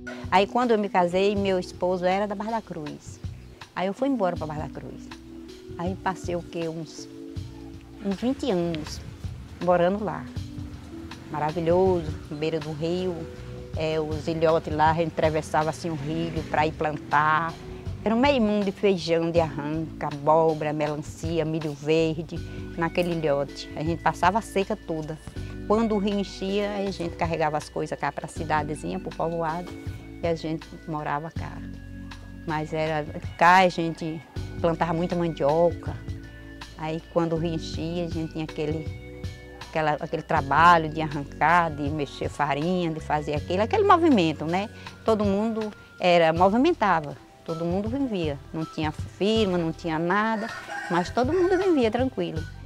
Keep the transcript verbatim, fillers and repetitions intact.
Aí quando eu me casei, meu esposo era da Barra da Cruz. Aí eu fui embora para Barra da Cruz. Aí passei o quê? Uns, uns vinte anos morando lá. Maravilhoso, na beira do rio. É, os ilhotes lá, a gente atravessava assim o rio para ir plantar. Era um meio mundo de feijão, de arranca, abóbora, melancia, milho verde, naquele ilhote. A gente passava a seca toda. Quando o rio enchia, a gente carregava as coisas cá para a cidadezinha, para o povoado, e a gente morava cá. Mas era cá a gente plantava muita mandioca. Aí quando o rio enchia, a gente tinha aquele, aquela, aquele trabalho de arrancar, de mexer farinha, de fazer aquilo, aquele movimento, né? Todo mundo era, movimentava, todo mundo vivia. Não tinha firma, não tinha nada, mas todo mundo vivia tranquilo.